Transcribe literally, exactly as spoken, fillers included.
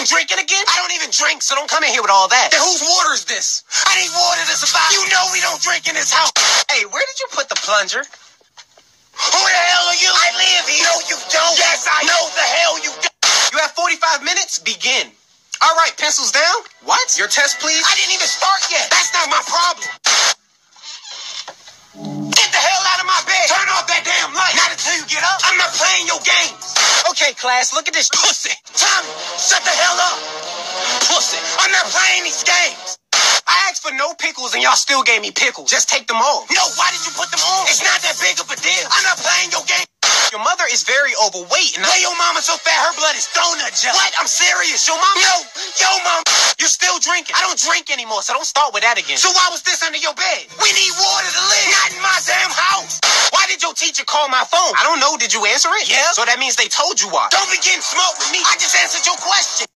been drinking again? I don't even drink, so don't come in here with all that. Then whose water is this? I need water to survive. You know we don't drink in this house. Hey, where did you put the plunger? Who the hell are you? I live here. No, you don't. Yes, I know the hell you don't. You have forty-five minutes? Begin. All right, pencils down. What? Your test, please? I didn't even start yet. That's not my problem. Get the hell out of my bed. Turn off that damn light. Not until you get up. I'm not playing your games. Okay, class, look at this pussy. Tommy, shut the hell up. Pussy. I'm not playing these games. I asked for no pickles and y'all still gave me pickles. Just take them off. No, why did you put them on? It's not that big of a deal. I'm not playing your game. Your mother is very overweight. And why your mama so fat her blood is donut jelly? What? I'm serious. Your mama? Yo, yo, mom. You're still drinking. I don't drink anymore, so don't start with that again. So why was this under your bed? We need water to live. Not in my damn house. Why did your teacher call my phone? I don't know. Did you answer it? Yeah. So that means they told you why. Don't begin smoke with me. I just answered your question.